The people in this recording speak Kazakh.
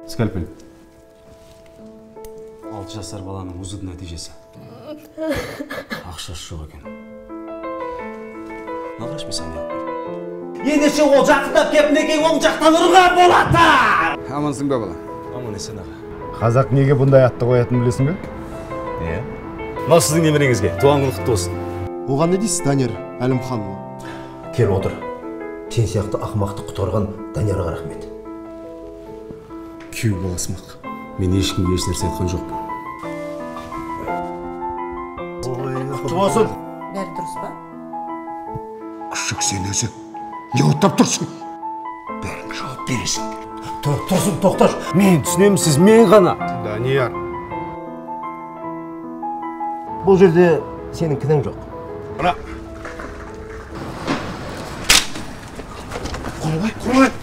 Скальпель. 6 жасар баланың УЗИ нәтижесі. Ақшасы жоқ екен. Нағаш мен сәне алып бер. Ендеше ол жақындап кеп неге оң жақтан ұрған болады. Амансың ба бала? Аман есен аға. Қазақ неге бұндай атты қоятын білесің бе? Иә. Мынау сіздің немереңізге туған күні құтты болсын. Оған не дейсіз, Данияр Әлімханұлы? Кел отыр. Сен сияқты ақымақты құтқарған Даниярға рахмет. Күйеу баласымақ. Мен ешкімге еш нәрсе айтқан жоқпын. Құтты болсын. Бәрі дұрыс па? Күшік сен өзі. Не оттап тұрсың? Бәрін жауап бересің. Тұрсын, тоқташ. Мен түсінемін, сіз мен ғана. Данияр. Бұл жерде сенің кінәң жоқ. Құралай.